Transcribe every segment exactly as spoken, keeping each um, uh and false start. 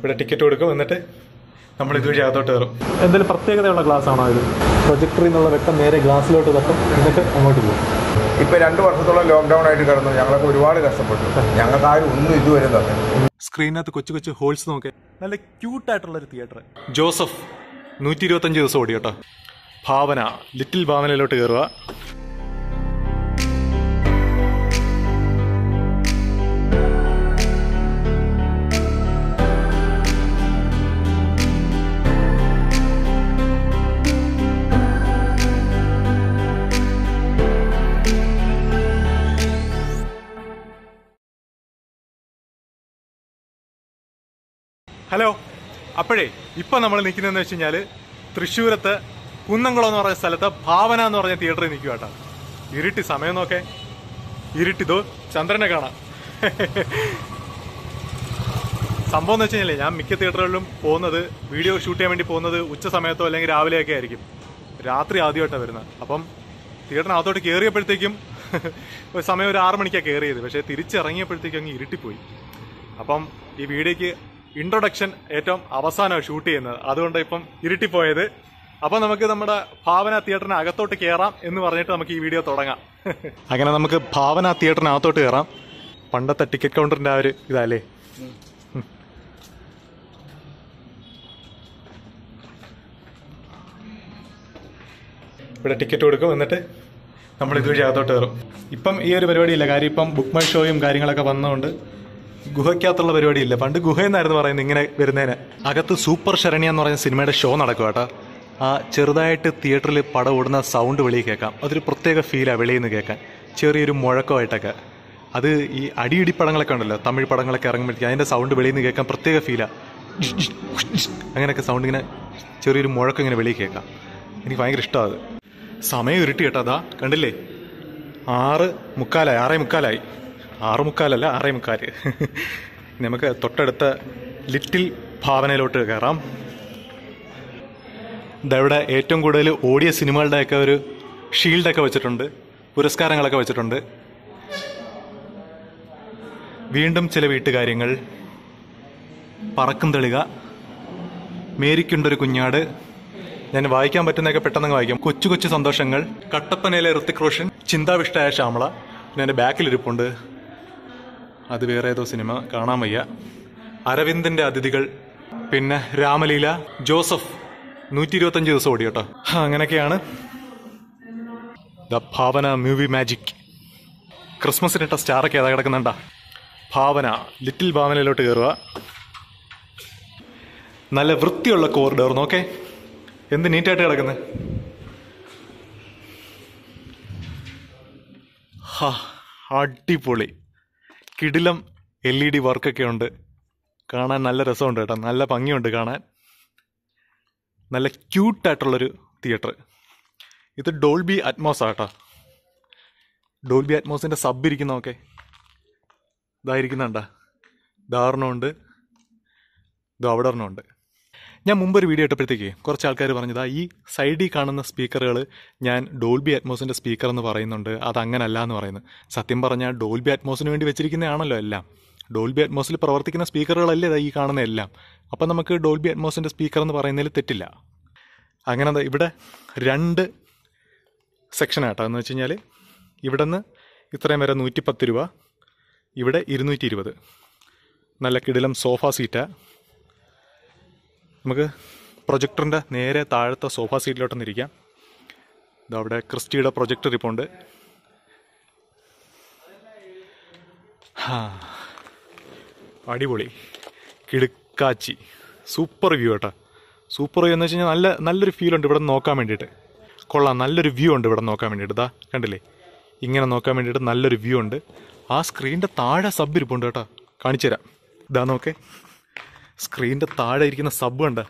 ഇവിടെ ടിക്കറ്റ് കൊടുക്കും, എന്നിട്ട് നമ്മൾ ഇതുവഴി അകത്തോട്ട് കയറും. എന്തെങ്കിലും പ്രത്യേകതയുള്ള ഗ്ലാസ് ആണോ ഇത്? പ്രൊജക്ടറിൽ നിന്നുള്ള വെട്ടം നേരെ ഗ്ലാസ്സിലോട്ട് തട്ടും, എന്നിട്ട് അങ്ങോട്ട് പോകും. ഇപ്പം രണ്ട് വർഷത്തോളം ലോക്ക്ഡൗൺ ആയിട്ട് കിടന്നു, ഞങ്ങളൊക്കെ ഒരുപാട് കഷ്ടപ്പെട്ടു. ഞങ്ങൾക്ക് ആരും ഒന്നും ഇതുവരെ തന്നെ. സ്ക്രീനകത്ത് കൊച്ചു കൊച്ചു ഹോൾസ് നോക്കെ, നല്ല ക്യൂട്ടായിട്ടുള്ളൊരു തിയേറ്റർ. ജോസഫ് നൂറ്റി ഇരുപത്തഞ്ച് ദിവസം ഓടി കേട്ടോ. ഭാവന, ലിറ്റിൽ ഭാവനയിലോട്ട് കയറുക. ഹലോ, അപ്പോഴേ ഇപ്പം നമ്മൾ നിൽക്കുന്നതെന്ന് വെച്ച് കഴിഞ്ഞാൽ തൃശ്ശൂരത്ത് കുന്നംകുളം എന്ന് പറഞ്ഞ സ്ഥലത്ത് ഭാവന എന്ന് പറഞ്ഞ തിയേറ്ററിൽ നിൽക്കുക കേട്ടോ. ഇരുട്ടി, സമയം നോക്കേ, ഇരുട്ടിതോ ചന്ദ്രനെ കാണാം. സംഭവം എന്ന് വെച്ച് കഴിഞ്ഞാൽ ഞാൻ മിക്ക തിയേറ്ററുകളിലും പോകുന്നത്, വീഡിയോ ഷൂട്ട് ചെയ്യാൻ വേണ്ടി പോകുന്നത് ഉച്ച സമയത്തോ അല്ലെങ്കിൽ രാവിലെയൊക്കെ ആയിരിക്കും. രാത്രി ആദ്യമായിട്ടാണ് വരുന്നത്. അപ്പം തിയേറ്ററിനകത്തോട്ട് കയറിയപ്പോഴത്തേക്കും ഒരു സമയം ഒരു ആറ് മണിക്കാണ് കയറിയത്. പക്ഷേ തിരിച്ചിറങ്ങിയപ്പോഴത്തേക്കും അങ്ങ് ഇരുട്ടിപ്പോയി. അപ്പം ഈ വീഡിയോയ്ക്ക് ഇൻട്രൊഡക്ഷൻ ഏറ്റവും അവസാനമാണ് ഷൂട്ട് ചെയ്യുന്നത്, അതുകൊണ്ട് ഇപ്പം ഇരുട്ടിപ്പോയത്. അപ്പം നമുക്ക് നമ്മുടെ ഭാവന തിയേറ്ററിന് അകത്തോട്ട് കയറാം എന്ന് പറഞ്ഞിട്ട് നമുക്ക് ഈ വീഡിയോ തുടങ്ങാം. അങ്ങനെ നമുക്ക് ഭാവന തിയേറ്ററിനകത്തോട്ട് കയറാം. പണ്ടത്തെ ടിക്കറ്റ് കൗണ്ടറിന്റെ ആ ഒരു ഇതല്ലേ. ഇവിടെ ടിക്കറ്റ് കൊടുക്കും, എന്നിട്ട് നമ്മൾ ഇതുവഴി അകത്തോട്ട് കയറും. ഇപ്പം ഈ ഒരു പരിപാടിയില്ല, കാര്യം ഇപ്പം ബുക്ക് മൈ ഷോയും കാര്യങ്ങളൊക്കെ വന്നതുകൊണ്ട് ഗുഹയ്ക്കകത്തുള്ള പരിപാടിയില്ല. പണ്ട് ഗുഹയെന്നായിരുന്നു പറയുന്നത് ഇങ്ങനെ വരുന്നതിന്. അകത്ത് സൂപ്പർ ശരണ്യ എന്ന് പറഞ്ഞ സിനിമയുടെ ഷോ നടക്കും കേട്ടോ. ആ ചെറുതായിട്ട് തിയേറ്ററിൽ പടം ഓടുന്ന സൗണ്ട് വെളിയിൽ കേൾക്കാം. അതൊരു പ്രത്യേക ഫീലാണ് വെളിയിൽ നിന്ന് കേൾക്കാൻ, ചെറിയൊരു മുഴക്കമായിട്ടൊക്കെ. അത് ഈ അടിയിടി പടങ്ങളൊക്കെ ഉണ്ടല്ലോ, തമിഴ് പടങ്ങളൊക്കെ ഇറങ്ങുമ്പോഴത്തേക്ക് അതിൻ്റെ സൗണ്ട് വെളിയിൽ നിന്ന് കേൾക്കാൻ പ്രത്യേക ഫീലാണ്. അങ്ങനെയൊക്കെ സൗണ്ട് ഇങ്ങനെ ചെറിയൊരു മുഴക്കം ഇങ്ങനെ വെളിയിൽ കേൾക്കാം. എനിക്ക് ഭയങ്കര ഇഷ്ടമാണ് അത്. സമയം ഇരുട്ടി കേട്ടോ. അതാ കണ്ടില്ലേ, ആറ് മുക്കാലായി ആറേ മുക്കാലായി ആറ് മുക്കാലല്ല ആറേ മുക്കാല്. നമുക്ക് തൊട്ടടുത്ത ലിറ്റിൽ ഭാവനയിലോട്ട് കയറാം. ഇതവിടെ ഏറ്റവും കൂടുതൽ ഓടിയ സിനിമകളുടെയൊക്കെ ഒരു ഷീൽഡൊക്കെ വെച്ചിട്ടുണ്ട്, പുരസ്കാരങ്ങളൊക്കെ വെച്ചിട്ടുണ്ട്. വീണ്ടും ചില വീട്ടുകാര്യങ്ങൾ, പറക്കും തെളിക, മേരിക്കുണ്ടൊരു കുഞ്ഞാട്. ഞാൻ വായിക്കാൻ പറ്റുന്നതൊക്കെ പെട്ടെന്ന് വായിക്കാം. കൊച്ചു കൊച്ചു സന്തോഷങ്ങൾ, കട്ടപ്പനയിലെ ഋത്തിക് റോഷൻ, ചിന്താവിഷ്ടയായ ശ്യാമള. പിന്നെ എൻ്റെ ബാക്കിലിരിപ്പുണ്ട്, അത് വേറെ ഏതോ സിനിമ, കാണാൻ വയ്യ. അരവിന്ദന്റെ അതിഥികൾ, പിന്നെ രാമലീല. ജോസഫ് നൂറ്റി ഇരുപത്തഞ്ച് ദിവസം ഓടി കേട്ടോ. അങ്ങനെയൊക്കെയാണ് ദ ഭാവന മൂവി മാജിക്. ക്രിസ്മസിനിട്ട സ്റ്റാറൊക്കെ ഏതാ കിടക്കുന്നുണ്ടാ. ഭാവന ലിറ്റിൽ ഭാവനയിലോട്ട് കയറുക. നല്ല വൃത്തിയുള്ള കോറിഡോർ നോക്കേ, എന്ത് നീറ്റായിട്ട് കിടക്കുന്നത്. ഹാ, അടിപൊളി കിടിലം എൽ ഇ ഡി വർക്കൊക്കെ ഉണ്ട്. കാണാൻ നല്ല രസമുണ്ട് കേട്ടോ, നല്ല ഭംഗിയുണ്ട് കാണാൻ. നല്ല ക്യൂട്ടായിട്ടുള്ളൊരു തിയേറ്റർ. ഇത് ഡോൾബി അറ്റ്മോസ് ആട്ടോ. ഡോൾബി അറ്റ്മോസിൻ്റെ സബ് ഇരിക്കുന്നതൊക്കെ ഇതായിരിക്കുന്നുണ്ടാ. ധാരണമുണ്ട്, ഇത് അവിടെ ഒരെണ്ണമുണ്ട്. ഞാൻ മുമ്പൊരു വീഡിയോ ഇട്ടപ്പോഴത്തേക്ക് കുറച്ച് ആൾക്കാർ പറഞ്ഞതാ ഈ സൈഡിൽ കാണുന്ന സ്പീക്കറുകൾ ഞാൻ ഡോൾബി അറ്റ്മോസിൻ്റെ സ്പീക്കർ എന്ന് പറയുന്നുണ്ട്, അതങ്ങനല്ല എന്ന് പറയുന്നത്. സത്യം പറഞ്ഞാൽ ഡോൾബി അറ്റ്മോസിന് വേണ്ടി വെച്ചിരിക്കുന്നതാണല്ലോ എല്ലാം. ഡോൾബി അറ്റ്മോസിൽ പ്രവർത്തിക്കുന്ന സ്പീക്കറുകളല്ലേ ഈ കാണുന്ന എല്ലാം. അപ്പം നമുക്ക് ഡോൾബി അറ്റ്മോസിൻ്റെ സ്പീക്കർ എന്ന് പറയുന്നതിൽ തെറ്റില്ല. അങ്ങനെ ഇവിടെ രണ്ട് സെക്ഷനാട്ടോ. എന്ന് വെച്ച് കഴിഞ്ഞാൽ ഇവിടെ നിന്ന് ഇത്രയും വരെ നൂറ്റി പത്ത് രൂപ, ഇവിടെ ഇരുന്നൂറ്റി ഇരുപത്. നല്ല കിടിലം സോഫ സീറ്റാണ്. നമുക്ക് പ്രൊജക്ടറിൻ്റെ നേരെ താഴത്തെ സോഫ സീറ്റിലോട്ടൊന്നിരിക്കാം. ഇതവിടെ ക്രിസ്റ്റിയുടെ പ്രൊജക്ടർ ഇപ്പോൾ ഉണ്ട്. ഹാ, അടിപൊളി കിടുക്കാച്ചി, സൂപ്പർ വ്യൂ കേട്ടോ. സൂപ്പർ വ്യൂ എന്ന് വെച്ച് കഴിഞ്ഞാൽ നല്ല നല്ലൊരു ഫീൽ ഉണ്ട് ഇവിടെ നോക്കാൻ വേണ്ടിയിട്ട്. കൊള്ളാം, നല്ലൊരു വ്യൂ ഉണ്ട് ഇവിടെ നോക്കാൻ വേണ്ടിയിട്ട്. ഇതാ കണ്ടില്ലേ, ഇങ്ങനെ നോക്കാൻ വേണ്ടിയിട്ട് നല്ലൊരു വ്യൂ ഉണ്ട്. ആ സ്ക്രീനിൻ്റെ താഴെ സബ് ഇരിപ്പുണ്ട് കേട്ടോ, കാണിച്ചു തരാം. ഇതാ നോക്കേ, സ്ക്രീനിൻ്റെ താഴെ ഇരിക്കുന്ന സബ് കണ്ട,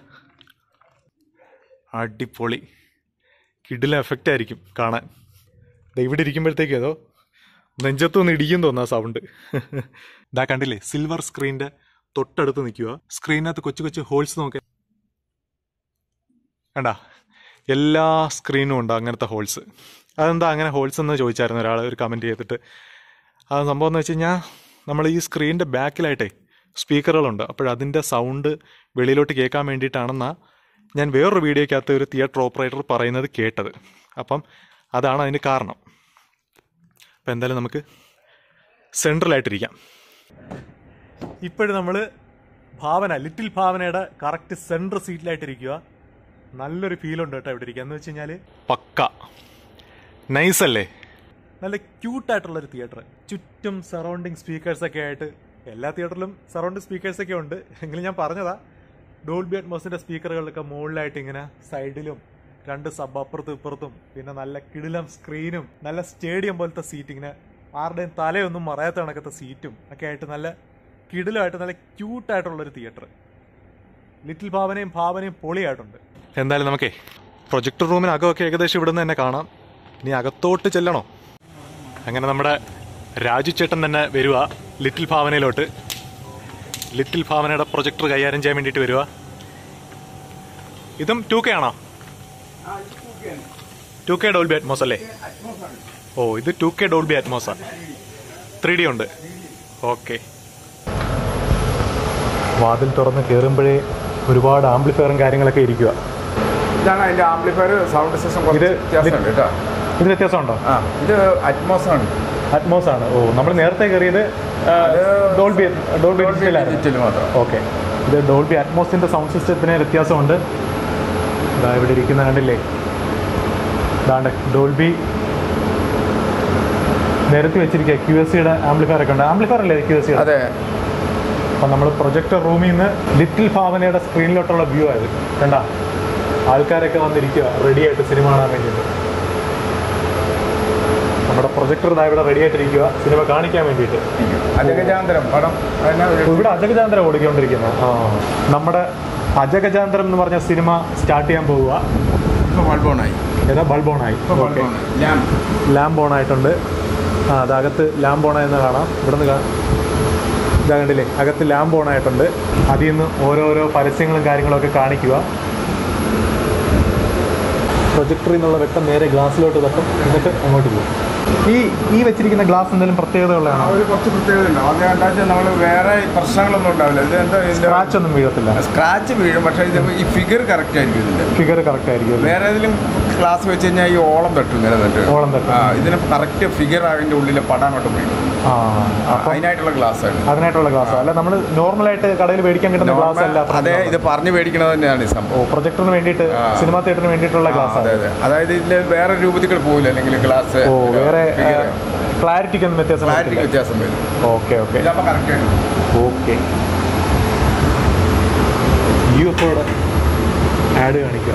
അടിപൊളി കിടിലം എഫക്റ്റ് ആയിരിക്കും കാണാൻ. ഇവിടെ ഇരിക്കുമ്പോഴത്തേക്കും ഏതോ നെഞ്ചത്തൊന്ന് ഇടിക്കും തോന്നാ സൗണ്ട്. ഇതാ കണ്ടില്ലേ, സിൽവർ സ്ക്രീനിൻ്റെ തൊട്ടടുത്ത് നിൽക്കുക. സ്ക്രീനകത്ത് കൊച്ചു കൊച്ചു ഹോൾസ് നോക്കേ, കണ്ട എല്ലാ സ്ക്രീനും ഉണ്ട് അങ്ങനത്തെ ഹോൾസ്. അതെന്താ അങ്ങനെ ഹോൾസ് എന്ന് ചോദിച്ചായിരുന്നു ഒരാൾ ഒരു കമൻറ്റ് ചെയ്തിട്ട്. അത് സംഭവം എന്ന് വെച്ച് കഴിഞ്ഞാൽ നമ്മൾ ഈ സ്ക്രീനിൻ്റെ ബാക്കിലായിട്ടേ സ്പീക്കറുകളുണ്ട്. അപ്പോഴതിൻ്റെ സൗണ്ട് വെളിയിലോട്ട് കേൾക്കാൻ വേണ്ടിയിട്ടാണെന്നാണ് ഞാൻ വേറൊരു വീഡിയോയ്ക്കകത്ത് ഒരു തിയേറ്റർ ഓപ്പറേറ്റർ പറയുന്നത് കേട്ടത്. അപ്പം അതാണ് അതിന് കാരണം. അപ്പം എന്തായാലും നമുക്ക് സെൻട്രലായിട്ടിരിക്കാം. ഇപ്പോഴും നമ്മൾ ഭാവന ലിറ്റിൽ ഭാവനയുടെ കറക്റ്റ് സെൻട്രൽ സീറ്റിലായിട്ടിരിക്കുക. നല്ലൊരു ഫീലുണ്ട് കേട്ടോ ഇവിടെ ഇരിക്കുക. എന്ന് വെച്ച് കഴിഞ്ഞാൽ പക്ക നൈസല്ലേ, നല്ല ക്യൂട്ടായിട്ടുള്ളൊരു തിയേറ്റർ. ചുറ്റും സറൗണ്ടിങ് സ്പീക്കേഴ്സൊക്കെ ആയിട്ട്, എല്ലാ തിയേറ്ററിലും സറൗണ്ടിങ് സ്പീക്കേഴ്സൊക്കെ ഉണ്ട് എങ്കിലും ഞാൻ പറഞ്ഞതാ, ഡോൾബി അറ്റ്മോസിൻ്റെ സ്പീക്കറുകളൊക്കെ മുകളിലായിട്ട് ഇങ്ങനെ സൈഡിലും രണ്ട് സബ് അപ്പുറത്തും ഇപ്പുറത്തും, പിന്നെ നല്ല കിടിലം സ്ക്രീനും നല്ല സ്റ്റേഡിയം പോലത്തെ സീറ്റിങ്ങിന് ആരുടെയും തലയൊന്നും മറയാത്ത കണക്കത്തെ സീറ്റും ഒക്കെ ആയിട്ട് നല്ല കിടിലമായിട്ട് നല്ല ക്യൂട്ടായിട്ടുള്ളൊരു തിയേറ്റർ. ലിറ്റിൽ ഭാവനയും ഭാവനയും പൊളിയായിട്ടുണ്ട്. എന്തായാലും നമുക്കേ പ്രൊജക്ടർ റൂമിനകമൊക്കെ ഏകദേശം ഇവിടെ നിന്ന് തന്നെ കാണാം. ഇനി അകത്തോട്ട് ചെല്ലണോ? അങ്ങനെ നമ്മുടെ രാജു ചേട്ടൻ തന്നെ വരുക ലിറ്റിൽ ഭാവനയിലോട്ട്. ലിറ്റിൽ ഭാവനയുടെ പ്രൊജക്ടർ കൈകാര്യം ചെയ്യാൻ വേണ്ടിയിട്ട് വരുക. ഇതും ടു കെ ആണോ? ടു കെ ഡോൾബി അറ്റ്മോസ് അല്ലേ? ഓ, ഇത് ടു കെ ഡോൾബി അറ്റ്മോസാ. ത്രീ ഡി ഉണ്ട്. ഓക്കെ. വാതിൽ തുറന്ന് കയറുമ്പോഴേ ഒരുപാട് ആംപ്ലിഫയറും കാര്യങ്ങളൊക്കെ ഇരിക്കുക. ഇതാണ് അതിന്റെ ആംപ്ലിഫയർ സൗണ്ട് സിസ്റ്റം. ഇത് വ്യത്യാസമുണ്ട് കേട്ടോ. ഇത് വ്യത്യാസമുണ്ടോ? ആ, ഇത് അറ്റ്മോസ് ആണ്. അറ്റ്മോസ് ആണ്. ഓ, നമ്മൾ നേരത്തെ കയറിയത് ഡോൾബി ഡോൾബി ഡിജിറ്റൽ മാത്രം. ഓക്കെ. ഇത് ഡോൾബി അറ്റ്മോസിന്റെ സൗണ്ട് സിസ്റ്റത്തിന് വ്യത്യാസമുണ്ട്. ഇതാ ഇവിടെ ഇരിക്കുന്ന കണ്ടില്ലേ, ഇതാണ്ട് ഡോൾബി നിരത്തി വെച്ചിരിക്കുക. ക്യു എസ് സിയുടെ ആംപ്ലിഫയർ ഒക്കെ ഉണ്ട്. ആംപ്ലിഫയർ അല്ലേ ക്യു എസ് സി? അതെ. അപ്പം നമ്മൾ പ്രൊജക്ടർ റൂമിൽ നിന്ന് ലിറ്റിൽ ഭാവനയുടെ സ്ക്രീനിലോട്ടുള്ള വ്യൂ ആയത് കണ്ട. ആൾക്കാരൊക്കെ വന്നിരിക്കുക റെഡി ആയിട്ട് സിനിമ കാണാൻ വേണ്ടിയിട്ട്. നമ്മുടെ പ്രൊജക്ടർ ഇതാ ഇവിടെ റെഡി ആയിട്ടിരിക്കുക സിനിമ കാണിക്കാൻ വേണ്ടിയിട്ട്. അജഗജാന്തരം പടം ഇവിടെ അജഗജാന്തരം ഓടിക്കൊണ്ടിരിക്കുന്നു. ആ, നമ്മുടെ അജഗജാന്തരം എന്ന് പറഞ്ഞ സിനിമ സ്റ്റാർട്ട് ചെയ്യാൻ പോവുക. ഇപ്പോൾ ബൾബോണായി. ഏതാ? ബൾബോണായി. ലാമ്പ് ഓൺ ആയിട്ടുണ്ട്. ആ, അതകത്ത് ലാമ്പ് ഓൺ ആയെന്ന് കാണാം. ഇവിടെ നിന്ന് ഇതാ കണ്ടില്ലേ, അകത്ത് ലാമ്പ് ഓൺ ആയിട്ടുണ്ട്. അതിൽ നിന്ന് ഓരോരോ പരസ്യങ്ങളും കാര്യങ്ങളൊക്കെ കാണിക്കുക. പ്രൊജക്ടറിൽ നിന്നുള്ള വെട്ടം നേരെ ഗ്ലാസ്സിലോട്ട് തട്ടും, എന്നിട്ട് അങ്ങോട്ട് പോകും. ഈ ഈ വെച്ചിരിക്കുന്ന ഗ്ലാസ് എന്തെങ്കിലും പ്രത്യേകതകളാണോ? ഒരു കുറച്ച് പ്രത്യേകത ഉണ്ട്. അത് എന്താ വെച്ചാൽ നമ്മൾ വേറെ പ്രശ്നങ്ങളൊന്നും ഉണ്ടാവില്ല. ഇത് എന്താ സ്ക്രാച്ച് ഒന്നും വീഴത്തില്ല. സ്ക്രാച്ച് വീഴും, പക്ഷേ ഇത് ഈ ഫിഗർ കറക്റ്റ് ആയിരിക്കും. ഇതിന്റെ ഫിഗർ കറക്റ്റ് ആയിരിക്കും. വേറെ ഏതെങ്കിലും ഗ്ലാസ് വെച്ച് കഴിഞ്ഞാൽ ഈ ഓളം തട്ടും, ഇങ്ങനെ തട്ടും. ഓളം തട്ടും. ആ, ഇതിന് കറക്റ്റ് ഫിഗർ അതിന്റെ ഉള്ളിൽ പടം അങ്ങോട്ട് പോയി. ആ, അതിനായിട്ടുള്ള ഗ്ലാസ് ആണ്. അതിനായിട്ടുള്ള ഗ്ലാസ് അല്ല നമ്മൾ നോർമലായിട്ട് കടയിൽ മേടിക്കാൻ കിട്ടുന്ന ഗ്ലാസ് അല്ല. അതെ, ഇത് പറഞ്ഞു മേടിക്കണത് തന്നെയാണ് ഈ സംഭവം. പ്രൊജക്ടറിന് വേണ്ടിയിട്ട്, സിനിമാ തിയേറ്ററിന് വേണ്ടിയിട്ടുള്ള ഗ്ലാസ്. അതെ അതെ. അതായത് ഇതിൽ വേറെ രൂപത്തിൽ പോകില്ല, അല്ലെങ്കിൽ ഗ്ലാസ് വേറെ ക്ലാരിറ്റിക്കൊന്നും വ്യത്യാസം ക്ലാരിറ്റിക്ക് വ്യത്യാസം വരും. ഓക്കെ ഓക്കെ കറക്റ്റ് ആണ്. ഓക്കെ. യു എഫോടെ ആഡ് കാണിക്കുക.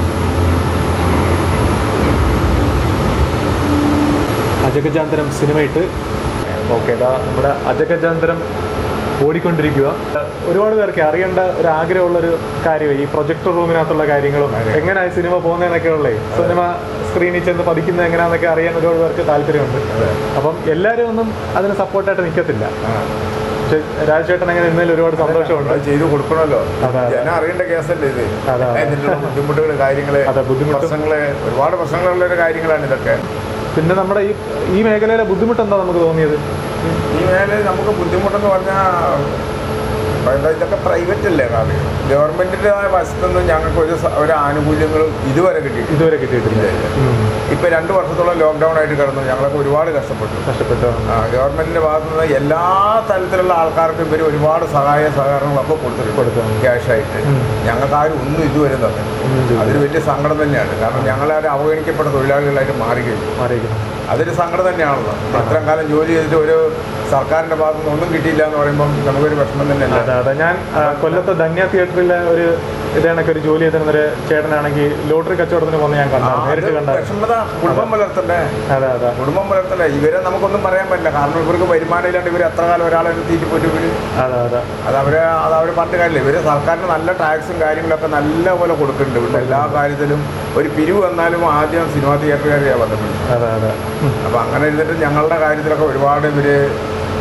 അജഗജാന്തരം സിനിമയിട്ട്. ഓക്കെ, ഇതാ നമ്മുടെ അജഗജാന്തരം ഓടിക്കൊണ്ടിരിക്കുക. ഒരുപാട് പേർക്ക് അറിയേണ്ട ഒരു ആഗ്രഹമുള്ളൊരു കാര്യമായി ഈ പ്രൊജക്ടർ റൂമിനകത്തുള്ള കാര്യങ്ങളും എങ്ങനെയായി സിനിമ പോകുന്നതെന്നൊക്കെ ഉള്ളേ. സിനിമ സ്ക്രീനിൽ ചെന്ന് പതിക്കുന്നത് എങ്ങനെയാണെന്നൊക്കെ അറിയാൻ ഒരുപാട് പേർക്ക് താല്പര്യമുണ്ട്. അപ്പം എല്ലാവരും ഒന്നും അതിന് സപ്പോർട്ടായിട്ട് നിൽക്കത്തില്ല. പക്ഷെ രാജേട്ടൻ അങ്ങനെ ഇന്നലെ ഒരുപാട് സന്തോഷമുണ്ട്. ചെയ്തു കൊടുക്കണമല്ലോ, ജനം അറിയേണ്ട കേസല്ലേ ഇത്. ഇതിനുള്ള ബുദ്ധിമുട്ടുകൾ, കാര്യങ്ങള്, പ്രശ്നങ്ങള്, ഒരുപാട് പ്രശ്നങ്ങളുള്ള ഒരു കാര്യങ്ങളാണ് ഇതൊക്കെ. പിന്നെ നമ്മുടെ ഈ ഈ മേഖലയിലെ ബുദ്ധിമുട്ട് എന്താ നമുക്ക് തോന്നിയത്? ഈ മേഖലയിൽ നമുക്ക് ബുദ്ധിമുട്ടെന്ന് പറഞ്ഞാൽ ഇതൊക്കെ പ്രൈവറ്റ് അല്ലേ. കാരണം ഗവൺമെന്റിന്റെ വശത്തുനിന്ന് ഞങ്ങൾക്ക് ഒരു ഒരു ആനുകൂല്യങ്ങളും ഇതുവരെ കിട്ടിയിട്ടില്ല. ഇതുവരെ കിട്ടിയിട്ടില്ല. ഇപ്പൊ രണ്ടു വർഷത്തോളം ലോക്ക്ഡൌൺ ആയിട്ട് കിടന്നു. ഞങ്ങളൊക്കെ ഒരുപാട് കഷ്ടപ്പെട്ടു കഷ്ടപ്പെട്ടു ഗവൺമെന്റിന്റെ ഭാഗത്തുനിന്ന് എല്ലാ തരത്തിലുള്ള ആൾക്കാർക്കും ഇവർ ഒരുപാട് സഹായ സഹകരണങ്ങളൊക്കെ കൊടുത്തിട്ട് കൊടുത്തു ക്യാഷായിട്ട്. ഞങ്ങൾക്ക് ആരും ഒന്നും ഇതുവരെ തന്നെ. അതൊരു വലിയ സങ്കടം തന്നെയാണ്. കാരണം ഞങ്ങളാരും അവഗണിക്കപ്പെട്ട തൊഴിലാളികളായിട്ട് മാറിക്കഴിഞ്ഞു. അതൊരു സങ്കടം തന്നെയാണല്ലോ. ഇത്രയും കാലം ജോലി ചെയ്തിട്ട് ഒരു സർക്കാരിന്റെ ഭാഗത്തുനിന്ന് ഒന്നും കിട്ടിയില്ല എന്ന് പറയുമ്പോൾ നമുക്കൊരു വിഷമം തന്നെയല്ല. അതെ, ഞാൻ കൊല്ലത്ത് ധന്യ തിയേറ്ററിലെ ഒരു ഇതേണൊക്കെ ഒരു ജോലി ചെയ്തിരുന്നൊരു ചേട്ടനാണെങ്കിൽ ലോട്ടറി കച്ചവടത്തിന് പോകുന്ന ഞാൻ കണ്ടു, നേരിട്ട് കണ്ട. വിഷമത കുടുംബം പുലർത്തണ്ടേ. അതെ അതെ, കുടുംബം പുലർത്തണ്ടേ. ഇവരെ നമുക്കൊന്നും പറയാൻ പറ്റില്ല. കാരണം ഇവർക്ക് വരുമാനം ഇല്ലാണ്ട് ഇവർ എത്ര കാലം ഒരാളെ തീറ്റി പോയിട്ട് ഇവര് അതെ അതെ അത് അവര് അത് അവർ പറഞ്ഞ കാര്യമില്ല. ഇവര് സർക്കാരിന് നല്ല ടാക്സും കാര്യങ്ങളൊക്കെ നല്ല പോലെ കൊടുക്കുന്നുണ്ട്. ഇവിടെ എല്ലാ കാര്യത്തിലും ഒരു പിരിവ് വന്നാലും ആദ്യം സിനിമാ തിയേറ്ററുകാരെയാണ് ബന്ധപ്പെടുന്നത്. അതെ അതെ. അപ്പൊ അങ്ങനെ ഇരുന്നിട്ട് ഞങ്ങളുടെ കാര്യത്തിലൊക്കെ ഒരുപാട് ഇവര്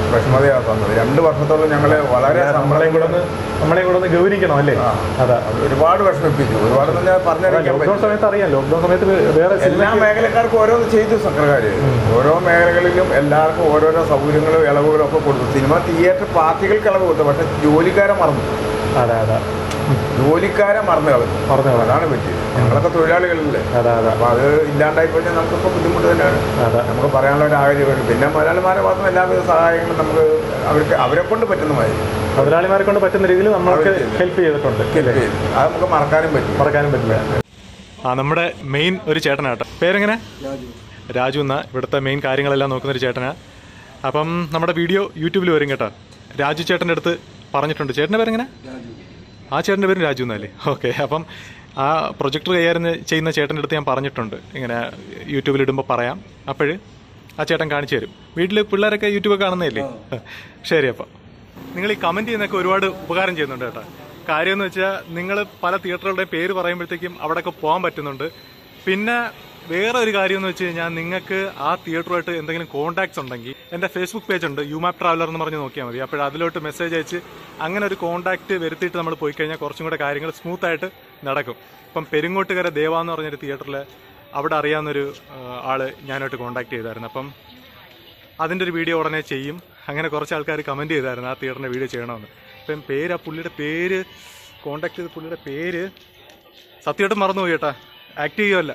വിഷമതയാണ് തന്നത്. രണ്ട് വർഷത്തോളം ഞങ്ങൾ വളരെ നമ്മളെയും കൂടെ ഒന്ന് നമ്മളെയും കൂടെ ഒന്ന് ഗൗനിക്കണം അല്ലേ? അതാ ഒരുപാട് വിഷമിപ്പിച്ചു. ഒരുപാട് തന്നെ പറഞ്ഞറിയിക്കാൻ ലോക്ക്ഡൌൺ സമയത്ത് അറിയാം. ലോക്ക്ഡൌൺ സമയത്ത് വേറെ എല്ലാ മേഖലക്കാർക്കും ഓരോന്ന് ചെയ്തു സർക്കാർ. ഓരോ മേഖലകളിലും എല്ലാവർക്കും ഓരോരോ സൗകര്യങ്ങളും ഇളവുകളും ഒക്കെ കൊടുത്തു. സിനിമ തിയേറ്റർ പാർട്ടികൾക്ക് ഇളവ് കൊടുത്തു, പക്ഷെ ജോലിക്കാരെ മറന്നു. അതെ അതെ ജോലിക്കാരെ മറന്നു കളഞ്ഞു. മറന്നു അതാണ് പറ്റിയത്. ഞങ്ങളൊക്കെ തൊഴിലാളികളല്ലേ. അപ്പൊ അത് ഇല്ലാണ്ടായി കഴിഞ്ഞാൽ നമുക്കിപ്പോൾ ബുദ്ധിമുട്ട് തന്നെയാണ്. നമുക്ക് പറയാനുള്ള ഒരു ആഗ്രഹമുണ്ട്. പിന്നെ മലയാളിമാരെ മാത്രം എല്ലാവിധ സഹായങ്ങളും നമുക്ക് അവർക്ക് അവരെ കൊണ്ട് പറ്റുന്ന മാതിരി മുതലാളിമാരെ കൊണ്ട് പറ്റുന്ന രീതിയിൽ നമ്മൾക്ക് ഹെൽപ്പ് ചെയ്തിട്ടുണ്ട്. അത് നമുക്ക് മറക്കാനും പറ്റും മറക്കാനും പറ്റില്ല. ആ നമ്മുടെ മെയിൻ ഒരു ചേട്ടനാട്ടോ. പേരെങ്ങനെ? രാജു എന്നാ. ഇവിടുത്തെ മെയിൻ കാര്യങ്ങളെല്ലാം നോക്കുന്ന ഒരു ചേട്ടനാ. അപ്പം നമ്മുടെ വീഡിയോ യൂട്യൂബിൽ വരും കേട്ടോ. രാജു ചേട്ടൻ്റെ അടുത്ത് പറഞ്ഞിട്ടുണ്ട്. ചേട്ടൻ്റെ പേരെങ്ങനെ? ആ ചേട്ടൻ്റെ പേര് രാജു എന്നല്ലേ? ഓക്കെ. അപ്പം ആ പ്രൊജക്ടർ കൈകാര്യം ചെയ്യുന്ന ചേട്ടൻ്റെ അടുത്ത് ഞാൻ പറഞ്ഞിട്ടുണ്ട്, ഇങ്ങനെ യൂട്യൂബിലിടുമ്പോൾ പറയാം. അപ്പോൾ ആ ചേട്ടൻ കാണിച്ചു തരും. വീട്ടിൽ പിള്ളേരൊക്കെ യൂട്യൂബ് കാണുന്നതല്ലേ? ശരി. അപ്പം നിങ്ങൾ ഈ കമൻറ്റ് ചെയ്യുന്നതൊക്കെ ഒരുപാട് ഉപകാരം ചെയ്യുന്നുണ്ട് കേട്ടോ. കാര്യം എന്ന് വെച്ചാൽ നിങ്ങൾ പല തിയേറ്ററുകളുടെ പേര് പറയുമ്പോഴത്തേക്കും അവിടെയൊക്കെ പോകാൻ പറ്റുന്നുണ്ട്. പിന്നെ വേറെ ഒരു കാര്യം എന്ന് വെച്ച് കഴിഞ്ഞാൽ നിങ്ങൾക്ക് ആ തിയേറ്ററുമായിട്ട് എന്തെങ്കിലും കോൺടാക്ട്സ് ഉണ്ടെങ്കിൽ എൻ്റെ ഫേസ്ബുക്ക് പേജ് ഉണ്ട്, യുമാപ് ട്രാവലർ എന്ന് പറഞ്ഞ് നോക്കിയാൽ മതി. അപ്പോൾ അതിലോട്ട് മെസ്സേജ് അയച്ച് അങ്ങനെ ഒരു കോൺടാക്ട് വരുത്തിയിട്ട് നമ്മൾ പോയി കഴിഞ്ഞാൽ കുറച്ചും കൂടെ കാര്യങ്ങൾ സ്മൂത്തായിട്ട് നടക്കും. ഇപ്പം പെരിങ്ങോട്ടുകര ദേവ എന്ന് പറഞ്ഞൊരു തിയേറ്ററിൽ അവിടെ അറിയാവുന്നൊരു ആള് ഞാനായിട്ട് കോൺടാക്ട് ചെയ്തായിരുന്നു. അപ്പം അതിൻ്റെ ഒരു വീഡിയോ ഉടനെ ചെയ്യും. അങ്ങനെ കുറച്ച് ആൾക്കാർ കമൻറ്റ് ചെയ്തായിരുന്നു ആ തിയേറ്ററിൻ്റെ വീഡിയോ ചെയ്യണമെന്ന്. ഇപ്പം പേര്, ആ പുള്ളിയുടെ പേര്, കോൺടാക്ട് ചെയ്ത പുള്ളിയുടെ പേര് സത്യമായിട്ടും മറന്നുപോയി കേട്ടാ. ആക്ട് ചെയ്യുമല്ല,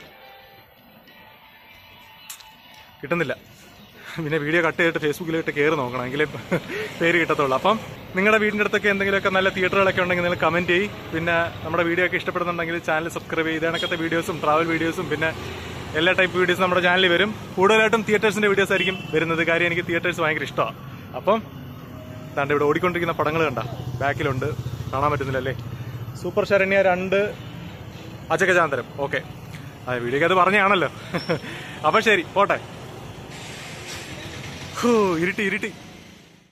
കിട്ടുന്നില്ല. പിന്നെ വീഡിയോ കട്ട് ചെയ്തിട്ട് ഫേസ്ബുക്കിലിട്ട് കയറി നോക്കണം, എങ്കിലേ പേര് കിട്ടത്തുള്ളൂ. അപ്പം നിങ്ങളുടെ വീടിൻ്റെ അടുത്തൊക്കെ എന്തെങ്കിലുമൊക്കെ നല്ല തിയേറ്ററുകളൊക്കെ ഉണ്ടെങ്കിൽ നിങ്ങൾ കമൻറ്റ് ചെയ്യും. പിന്നെ നമ്മുടെ വീഡിയോ ഒക്കെ ഇഷ്ടപ്പെടുന്നുണ്ടെങ്കിൽ ചാനൽ സബ്സ്ക്രൈബ് ചെയ്ത് കണക്കത്തെ വീഡിയോസും ട്രാവൽ വീഡിയോസും പിന്നെ എല്ലാ ടൈപ്പ് വീഡിയോസും നമ്മുടെ ചാനലിൽ വരും. കൂടുതലായിട്ടും തിയേറ്റേഴ്സിൻ്റെ വീഡിയോസ് ആയിരിക്കും വരുന്നത്. കാര്യം എനിക്ക് തിയേറ്റേഴ്സ് ഭയങ്കര ഇഷ്ടമാണ്. അപ്പം താണ്ട് ഇവിടെ ഓടിക്കൊണ്ടിരിക്കുന്ന പടങ്ങൾ കണ്ട ബാക്കിലുണ്ട്, കാണാൻ പറ്റുന്നില്ലല്ലേ? സൂപ്പർ ശരണ്യ രണ്ട്, അജഗജാന്തരം. ഓക്കെ, ആ വീഡിയോക്ക് അത് പറഞ്ഞാണല്ലോ. അപ്പം ശരി, പോട്ടെ. ഇരുട്ടി ഇരുട്ടി